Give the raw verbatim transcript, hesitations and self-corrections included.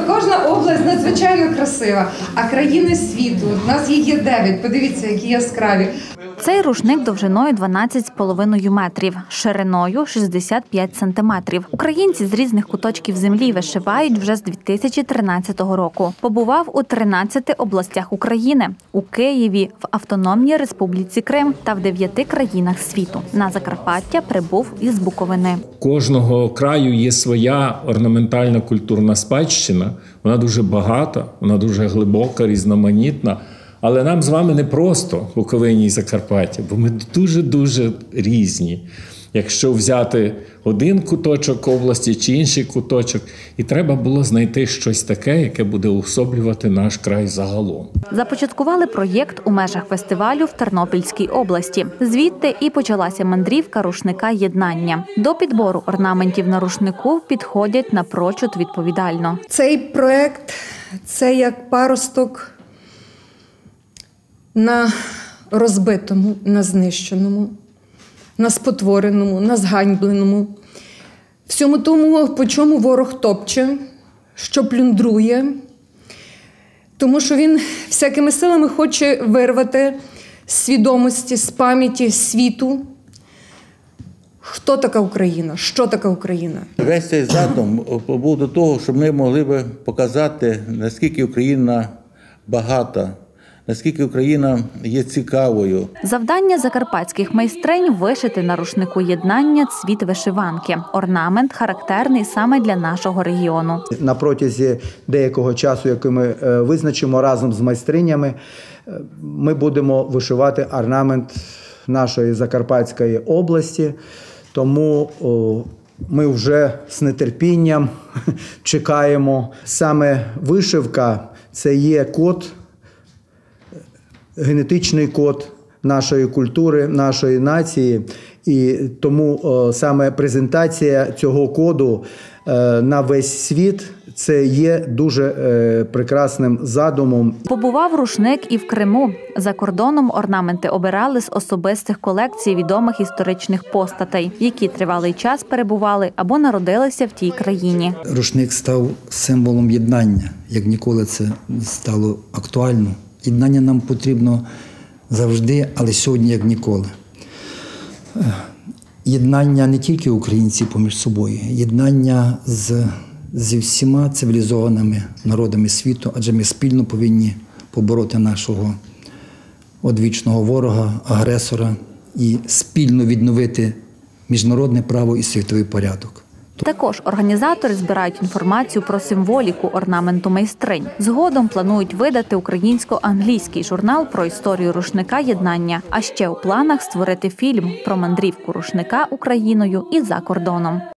кожна область надзвичайно красива, а країни світу, у нас їх є дев'ять, подивіться, які яскраві. Цей рушник довжиною дванадцять з половиною метрів, шириною шістдесят п'ять сантиметрів. Українці з різних куточків землі вишивають вже з дві тисячі тринадцятого року. Побував у тринадцяти областях України, у Києві, в Автономній Республіці Крим та в дев'яти країнах світу. На Закарпаття прибув із Буковини. Кожного краю є своя орнаментальна культурна спадщина. Вона дуже багата, вона дуже глибока, різноманітна. Але нам з вами не просто Буковині і Закарпаття, бо ми дуже-дуже різні. Якщо взяти один куточок області чи інший куточок, і треба було знайти щось таке, яке буде уособлювати наш край загалом. Започаткували проєкт у межах фестивалю в Тернопільській області. Звідти і почалася мандрівка рушника «Єднання». До підбору орнаментів на рушнику підходять напрочуд відповідально. Цей проєкт – це як паросток на розбитому, на знищеному, на спотвореному, на зганьбленому. Всьому тому, по чому ворог топче, що плюндрує, тому що він всякими силами хоче вирвати з свідомості, з пам'яті світу, хто така Україна, що така Україна. Весь цей задум був до того, щоб ми могли б показати, наскільки Україна багата, наскільки Україна є цікавою. Завдання закарпатських майстринь – вишити на рушнику «Єднання» цвіт вишиванки. Орнамент характерний саме для нашого регіону. На протязі деякого часу, який ми визначимо разом з майстринями, ми будемо вишивати орнамент нашої Закарпатської області. Тому ми вже з нетерпінням чекаємо. Саме вишивка – це є код, генетичний код нашої культури, нашої нації. І тому о, саме презентація цього коду е, на весь світ – це є дуже е, прекрасним задумом. Побував рушник і в Криму. За кордоном орнаменти обирали з особистих колекцій відомих історичних постатей, які тривалий час перебували або народилися в тій країні. Рушник став символом єднання, як ніколи це стало актуально. Єднання нам потрібно завжди, але сьогодні як ніколи. Єднання не тільки українців поміж собою, єднання з, зі всіма цивілізованими народами світу, адже ми спільно повинні побороти нашого одвічного ворога, агресора і спільно відновити міжнародне право і світовий порядок. Також організатори збирають інформацію про символіку орнаменту майстринь. Згодом планують видати українсько-англійський журнал про історію рушника «Єднання». А ще у планах створити фільм про мандрівку рушника Україною і за кордоном.